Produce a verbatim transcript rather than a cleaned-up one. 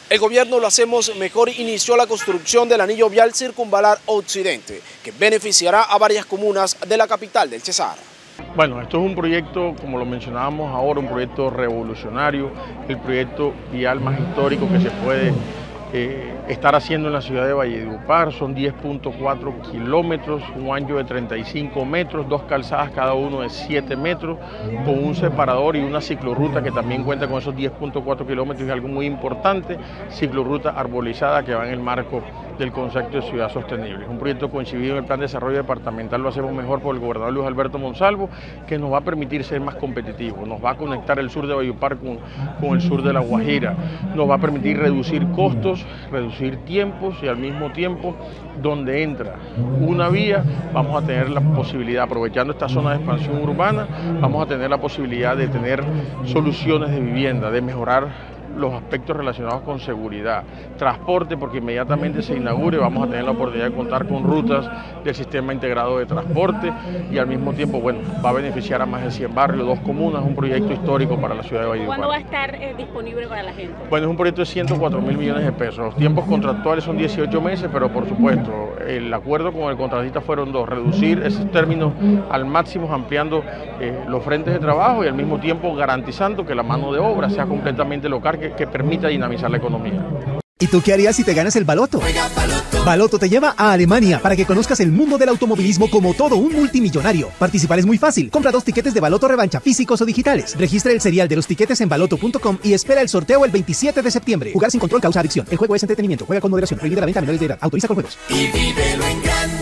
El gobierno Lo Hacemos Mejor inició la construcción del anillo vial circunvalar occidente, que beneficiará a varias comunas de la capital del Cesar. Bueno, esto es un proyecto, como lo mencionábamos ahora, un proyecto revolucionario, el proyecto vial más histórico que se puede eh, estar haciendo en la ciudad de Valledupar. Son diez punto cuatro kilómetros, un ancho de treinta y cinco metros, dos calzadas cada uno de siete metros, con un separador y una ciclorruta que también cuenta con esos diez punto cuatro kilómetros y algo muy importante, ciclorruta arbolizada que va en el marco del concepto de ciudad sostenible. Es un proyecto concebido en el Plan de Desarrollo Departamental Lo Hacemos Mejor por el gobernador Luis Alberto Monsalvo, que nos va a permitir ser más competitivos, nos va a conectar el sur de Valledupar con, con el sur de La Guajira, nos va a permitir reducir costos, reducir tiempos y al mismo tiempo, donde entra una vía, vamos a tener la posibilidad, aprovechando esta zona de expansión urbana, vamos a tener la posibilidad de tener soluciones de vivienda, de mejorar los aspectos relacionados con seguridad, transporte, porque inmediatamente se inaugure vamos a tener la oportunidad de contar con rutas del sistema integrado de transporte y al mismo tiempo, bueno, va a beneficiar a más de cien barrios, dos comunas, un proyecto histórico para la ciudad de Valledupar. ¿Cuándo va a estar eh, disponible para la gente? Bueno, es un proyecto de ciento cuatro mil millones de pesos. Los tiempos contractuales son dieciocho meses, pero por supuesto, el acuerdo con el contratista fueron dos, reducir esos términos al máximo, ampliando eh, los frentes de trabajo y al mismo tiempo garantizando que la mano de obra sea completamente local, que, que permita dinamizar la economía. ¿Y tú qué harías si te ganas el Baloto? Baloto. Baloto te lleva a Alemania para que conozcas el mundo del automovilismo como todo un multimillonario. Participar es muy fácil. Compra dos tiquetes de Baloto revancha, físicos o digitales. Registra el serial de los tiquetes en baloto punto com y espera el sorteo el veintisiete de septiembre. Jugar sin control causa adicción. El juego es entretenimiento. Juega con moderación. Prohibida la venta a menores de edad. Autoriza con juegos. Y vívelo en grande.